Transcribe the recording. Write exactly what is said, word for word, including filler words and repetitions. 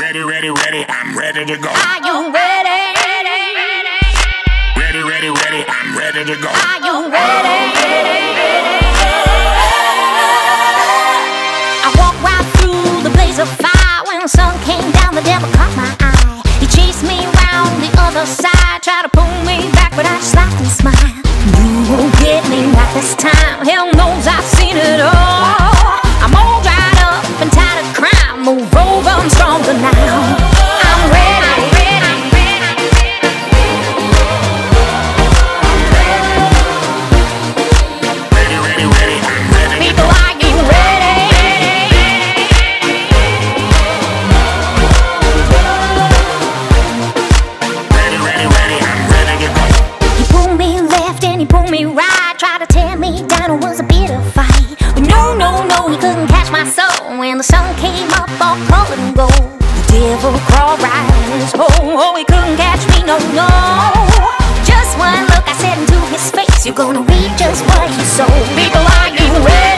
Ready, ready, ready, I'm ready to go. Are you ready? Ready, ready, ready, I'm ready to go. Are you ready? I walked right through the blaze of fire. When the sun came down, the devil caught my eye. He chased me round the other side, tried to pull me back, but I slapped and smiled. You won't get me not this time. Hell knows I've seen it all. I'm all dried up and tired of crime. Move over, I'm stronger now. I'm ready. I'm ready. Ready, ready, ready, I'm ready to People, go. are you ready? Ready, ready, ready, I'm ready to go. He pulled me left and he pulled me right, tried to tear me down, it was a bitter fight. But no, no, no, he couldn't catch my soul. When the sun came up all covered in gold, the devil crawled right in his hole. Oh, he couldn't catch me, no, no. Just one look I said into his face, you're gonna reap just what you sow. People, are you ready?